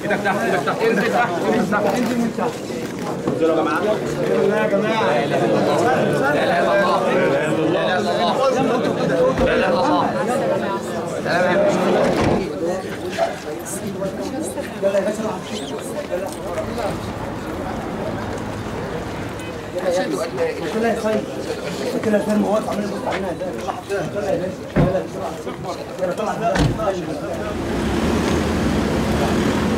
ايدك تحت ايدك تحت انزل تحت انزل تحت انزل من تحت انزلوا يا جماعه لا يا جماعه لا اله الا الله لا اله الا الله لا اله الا الله لا اله الا الله يلا يا باشا يلا يا خير كده الفيلم واقف عمال يبص علينا يلا يا باشا يلا بسرعه يلا طلع